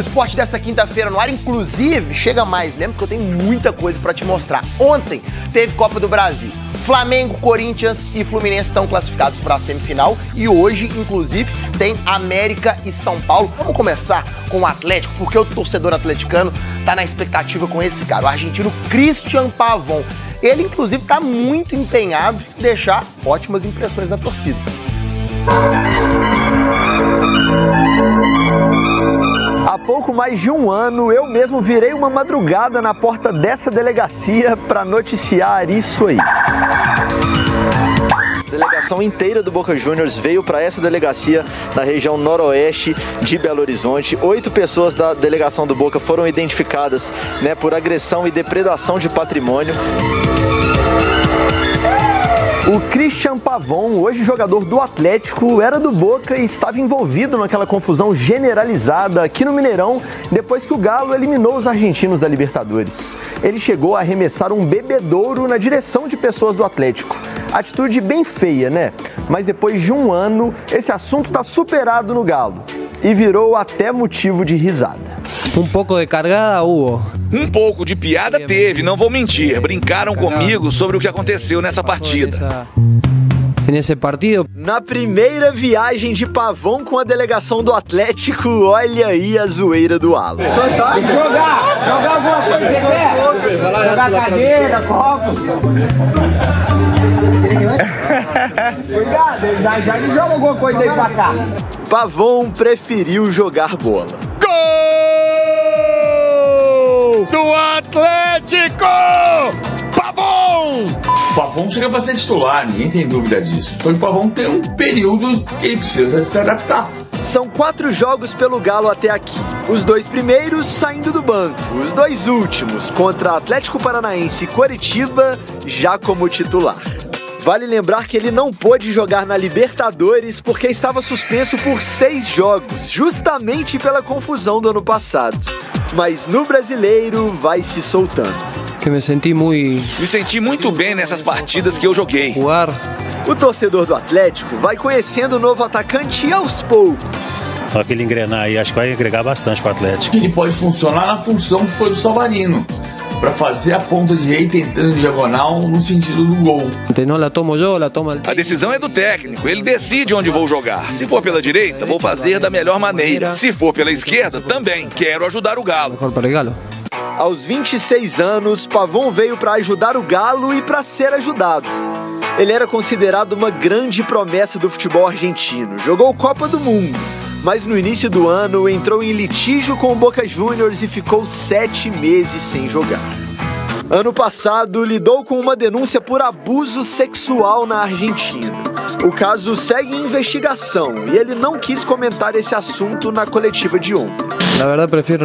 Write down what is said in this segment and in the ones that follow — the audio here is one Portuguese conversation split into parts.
Esporte dessa quinta-feira no ar, inclusive, chega mais mesmo, porque eu tenho muita coisa pra te mostrar. Ontem teve Copa do Brasil. Flamengo, Corinthians e Fluminense estão classificados para a semifinal e hoje, inclusive, tem América e São Paulo. Vamos começar com o Atlético, porque o torcedor atleticano tá na expectativa com esse cara, o argentino Cristian Pavón. Ele, inclusive, tá muito empenhado em deixar ótimas impressões na torcida. Há pouco mais de um ano, eu mesmo virei uma madrugada na porta dessa delegacia para noticiar isso aí. A delegação inteira do Boca Juniors veio para essa delegacia na região noroeste de Belo Horizonte. 8 pessoas da delegação do Boca foram identificadas, por agressão e depredação de patrimônio. O Cristian Pavón, hoje jogador do Atlético, era do Boca e estava envolvido naquela confusão generalizada aqui no Mineirão depois que o Galo eliminou os argentinos da Libertadores. Ele chegou a arremessar um bebedouro na direção de pessoas do Atlético. Atitude bem feia, né? Mas depois de um ano, esse assunto está superado no Galo e virou até motivo de risada. Um pouco de cargada hubo. Um pouco de piada teve, não vou mentir. Brincaram comigo sobre o que aconteceu nessa partida. Nesse partido. Na primeira viagem de Pavón com a delegação do Atlético, olha aí a zoeira do Alan. Tem que jogar alguma coisa, você quer? Jogar cadeira, copos. Cuidado, já ele joga alguma coisa aí pra cá. Pavón preferiu jogar bola. Do Atlético! Pavón! O Pavón chega pra ser titular, ninguém tem dúvida disso. Só que o Pavón tem um período que ele precisa se adaptar. São 4 jogos pelo Galo até aqui. Os 2 primeiros saindo do banco. Os 2 últimos contra Atlético Paranaense e Coritiba já como titular. Vale lembrar que ele não pôde jogar na Libertadores porque estava suspenso por 6 jogos, justamente pela confusão do ano passado. Mas no Brasileiro vai se soltando. Me senti muito bem nessas partidas que eu joguei. O torcedor do Atlético vai conhecendo o novo atacante aos poucos. Só que ele engrenar aí, acho que vai agregar bastante para o Atlético. Ele pode funcionar na função que foi do Savarino, para fazer a ponta direita entrando em diagonal no sentido do gol. A decisão é do técnico, ele decide onde vou jogar. Se for pela direita, vou fazer da melhor maneira. Se for pela esquerda, também quero ajudar o Galo. Aos 26 anos, Pavón veio para ajudar o Galo e para ser ajudado. Ele era considerado uma grande promessa do futebol argentino. Jogou Copa do Mundo, mas no início do ano entrou em litígio com o Boca Juniors e ficou 7 meses sem jogar. Ano passado, lidou com uma denúncia por abuso sexual na Argentina. O caso segue em investigação e ele não quis comentar esse assunto na coletiva de ontem. Na verdade, prefiro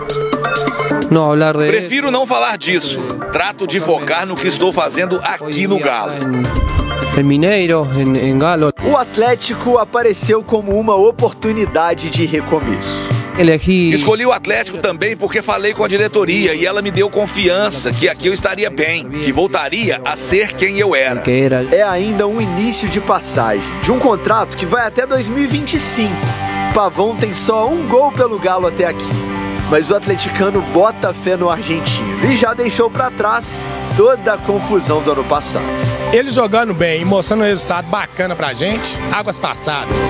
não falar disso. Trato de focar no que estou fazendo aqui no Galo. Em Mineiro, em Galo. O Atlético apareceu como uma oportunidade de recomeço. Escolhi o Atlético também porque falei com a diretoria e ela me deu confiança que aqui eu estaria bem, que voltaria a ser quem eu era. É ainda um início de passagem, de um contrato que vai até 2025. Pavón tem só 1 gol pelo Galo até aqui, mas o atleticano bota fé no argentino e já deixou para trás toda a confusão do ano passado. Ele jogando bem e mostrando um resultado bacana pra gente, águas passadas.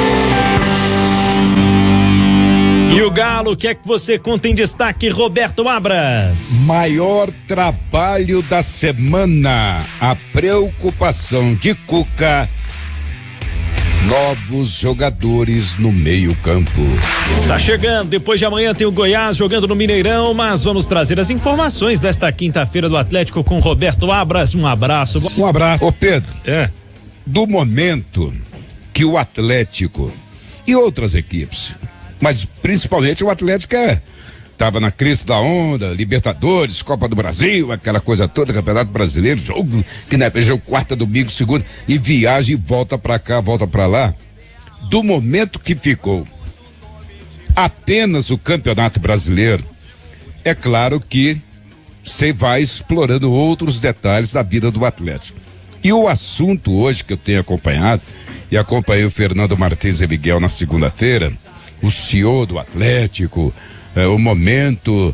E o Galo, o que é que você conta em destaque, Roberto Abras? Maior trabalho da semana, a preocupação de Cuca, novos jogadores no meio-campo. Tá chegando, depois de amanhã tem o Goiás jogando no Mineirão, mas vamos trazer as informações desta quinta-feira do Atlético com Roberto Abras. Um abraço. Um abraço. Ô Pedro, do momento que o Atlético e outras equipes, mas principalmente o Atlético tava na crise da onda, Libertadores, Copa do Brasil, aquela coisa toda, Campeonato Brasileiro, jogo que na jogo quarta, domingo, segunda, e viaja e volta pra cá, volta pra lá. Do momento que ficou apenas o Campeonato Brasileiro, é claro que você vai explorando outros detalhes da vida do Atlético. E o assunto hoje que eu tenho acompanhado, e acompanhei o Fernando Martins e Miguel na segunda-feira, o CEO do Atlético, o momento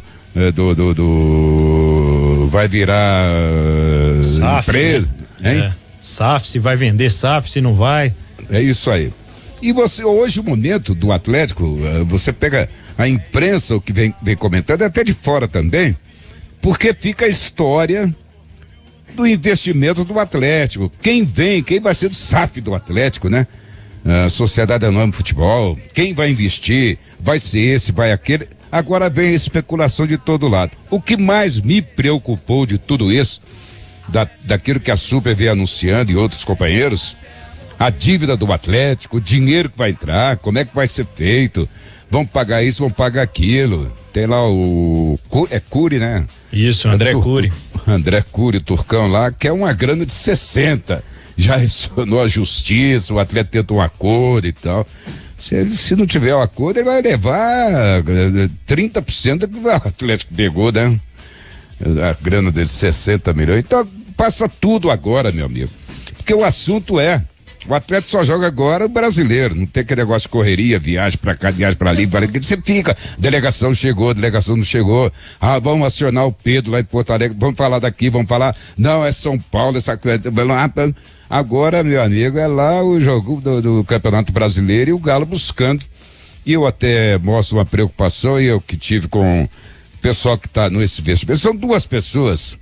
vai virar SAF, empresa, né? hein? SAF, se vai vender SAF, se não vai. É isso aí. E hoje o momento do Atlético, você pega a imprensa, o que vem comentando, até de fora também, porque fica a história do investimento do Atlético. Quem vai ser o SAF do Atlético, né? Sociedade Anônima de Futebol, quem vai investir, vai ser esse, vai aquele. Agora vem a especulação de todo lado. O que mais me preocupou de tudo isso, daquilo que a Super vem anunciando e outros companheiros, a dívida do Atlético, o dinheiro que vai entrar, como é que vai ser feito, vão pagar isso, vão pagar aquilo. Tem lá o Cury, né? Isso, André Cury. André Cury, Turcão lá, que é uma grana de 60. Já acionou a justiça, o atleta tentou um acordo e tal. Se não tiver o acordo, ele vai levar 30% do que o Atlético pegou, né? A grana desses 60 milhões. Então, passa tudo agora, meu amigo. Porque o assunto o Atlético só joga agora o brasileiro, não tem aquele negócio de correria, viagem pra cá, viagem pra ali, você fica, delegação chegou, delegação não chegou, vamos acionar o Pedro lá em Porto Alegre, vamos falar daqui, vamos falar, não, é São Paulo, essa coisa, agora, meu amigo, é lá o jogo do Campeonato Brasileiro e o Galo buscando, e eu até mostro uma preocupação, e eu que tive com o pessoal que tá nesse investimento, são duas pessoas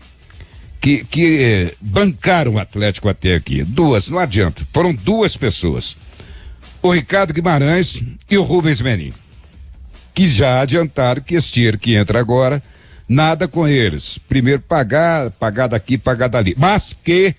que bancaram o Atlético até aqui. Duas, não adianta. Foram duas pessoas. O Ricardo Guimarães e o Rubens Menin. Que já adiantaram que esse dinheiro que entra agora, nada com eles. Primeiro pagar daqui, pagar dali. Mas que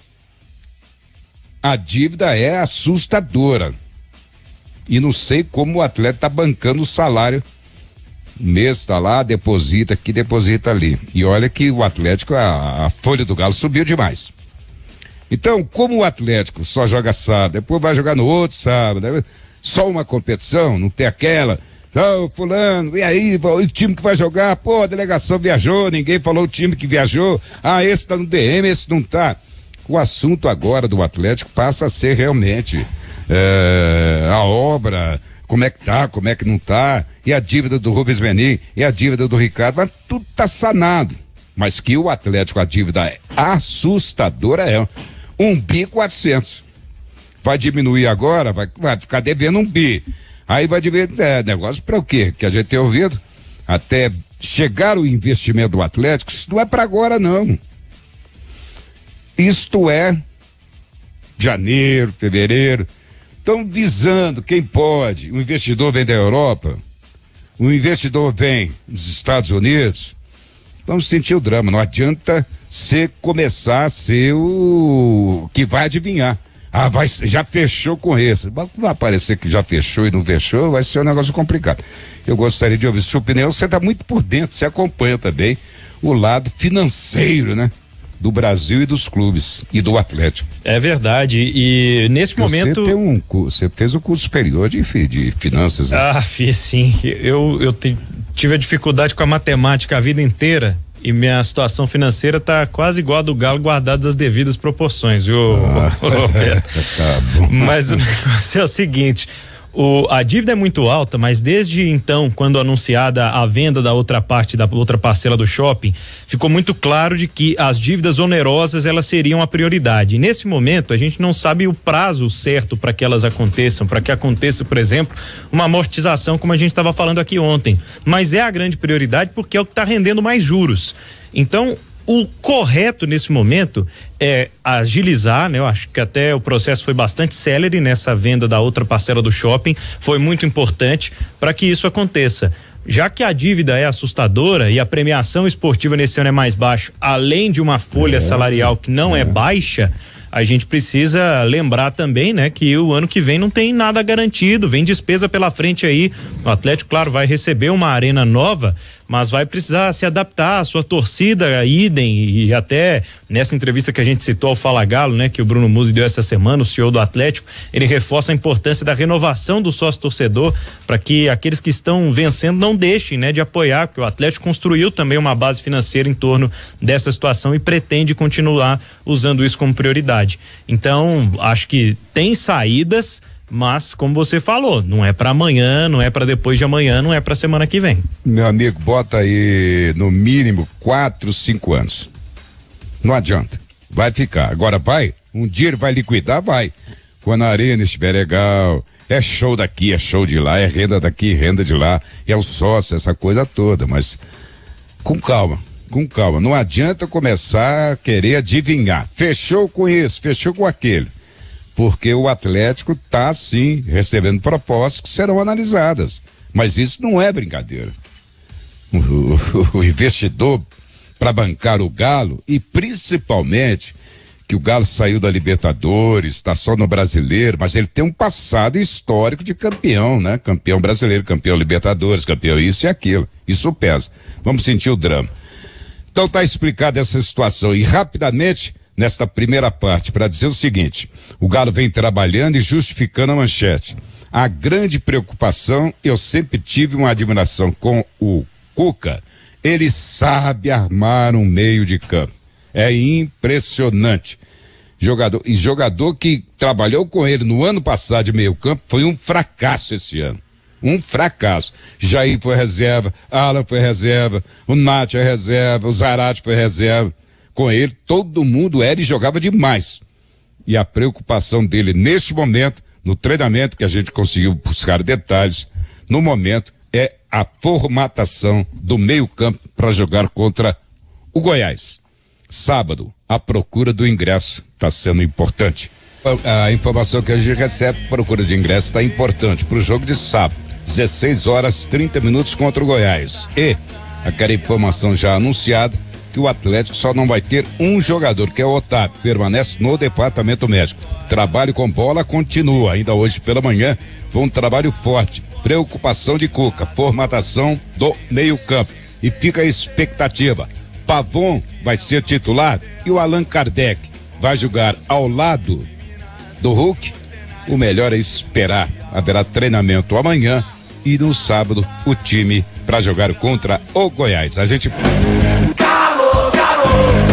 a dívida é assustadora. E não sei como o atleta tá bancando o salário. Mês tá lá, deposita aqui, deposita ali. E olha que o Atlético, a folha do Galo subiu demais. Então, como o Atlético só joga sábado, depois vai jogar no outro sábado, né? Só uma competição, não tem aquela, fulano, e aí, o time que vai jogar, a delegação viajou, ninguém falou o time que viajou, esse tá no DM, esse não tá. O assunto agora do Atlético passa a ser realmente a obra, como é que tá, como é que não tá, e a dívida do Rubens Menin, e a dívida do Ricardo, mas tudo tá sanado. Mas que o Atlético, a dívida é assustadora, 1.400 bi. Vai diminuir agora, vai ficar devendo 1 bi. Aí vai dever, negócio para o quê? Que a gente tem ouvido, até chegar o investimento do Atlético, isso não é para agora não. Isto é janeiro, fevereiro. Estão visando quem pode. O investidor vem da Europa, o investidor vem dos Estados Unidos. Vamos sentir o drama. Não adianta você começar a ser o que vai adivinhar. Já fechou com esse. Vai parecer que já fechou e não fechou, vai ser um negócio complicado. Eu gostaria de ouvir sua opinião. Você está muito por dentro, você acompanha também o lado financeiro, né? Do Brasil e dos clubes e do Atlético. É verdade, e nesse momento... Você fez o curso superior de finanças, né? Fiz sim, eu tive a dificuldade com a matemática a vida inteira e minha situação financeira tá quase igual a do Galo, guardadas as devidas proporções, viu, Roberto? Tá bom. Mas o negócio é o seguinte... A dívida é muito alta, mas desde então, quando anunciada a venda da outra parte, da outra parcela do shopping, ficou muito claro de que as dívidas onerosas elas seriam a prioridade. E nesse momento, a gente não sabe o prazo certo para que elas aconteçam, para que aconteça, por exemplo, uma amortização, como a gente estava falando aqui ontem. Mas é a grande prioridade porque é o que está rendendo mais juros. Então, o correto nesse momento é agilizar, né? Eu acho que até o processo foi bastante célere nessa venda da outra parcela do shopping, foi muito importante para que isso aconteça. Já que a dívida é assustadora e a premiação esportiva nesse ano é mais baixa, além de uma folha salarial que não é baixa, a gente precisa lembrar também, né, que o ano que vem não tem nada garantido, vem despesa pela frente aí. O Atlético, claro, vai receber uma arena nova, mas vai precisar se adaptar à sua torcida, idem, e até nessa entrevista que a gente citou ao Fala Galo, né, que o Bruno Musi deu essa semana, o CEO do Atlético, ele reforça a importância da renovação do sócio torcedor para que aqueles que estão vencendo não deixem, né, de apoiar, porque o Atlético construiu também uma base financeira em torno dessa situação e pretende continuar usando isso como prioridade. Então, acho que tem saídas, Mas, como você falou, não é para amanhã, não é para depois de amanhã, não é para semana que vem. Meu amigo, bota aí no mínimo 4, 5 anos. Não adianta. Vai ficar. Agora vai, um dia ele vai liquidar, vai. Quando a arena estiver legal, é show daqui, é show de lá, é renda daqui, renda de lá, é o sócio, essa coisa toda, mas com calma. Com calma, não adianta começar a querer adivinhar. Fechou com isso, fechou com aquele. Porque o Atlético tá sim recebendo propostas que serão analisadas. Mas isso não é brincadeira. O investidor para bancar o Galo, e principalmente que o Galo saiu da Libertadores, está só no Brasileiro, mas ele tem um passado histórico de campeão, né? Campeão brasileiro, campeão Libertadores, campeão isso e aquilo. Isso pesa. Vamos sentir o drama. Então tá explicada essa situação e rapidamente, nesta primeira parte, para dizer o seguinte, o Galo vem trabalhando e justificando a manchete. A grande preocupação, eu sempre tive uma admiração com o Cuca, ele sabe armar um meio de campo. É impressionante. Jogador que trabalhou com ele no ano passado de meio campo foi um fracasso esse ano. Um fracasso. Jair foi reserva, Alan foi reserva, o Nath é reserva, o Zarate foi reserva. Com ele, todo mundo era e jogava demais. E a preocupação dele neste momento, no treinamento que a gente conseguiu buscar detalhes, no momento é a formatação do meio-campo para jogar contra o Goiás. Sábado, a procura do ingresso está sendo importante. A informação que a gente recebe, procura de ingresso está importante para o jogo de sábado. 16 horas 30 minutos contra o Goiás. E aquela informação já anunciada que o Atlético só não vai ter um jogador, que é o Otávio, permanece no departamento médico. Trabalho com bola continua, ainda hoje pela manhã foi um trabalho forte. Preocupação de Cuca, formatação do meio-campo. E fica a expectativa. Pavon vai ser titular e o Allan Kardec vai jogar ao lado do Hulk. O melhor é esperar. Haverá treinamento amanhã e no sábado o time para jogar contra o Goiás. A gente... Galo, Galo!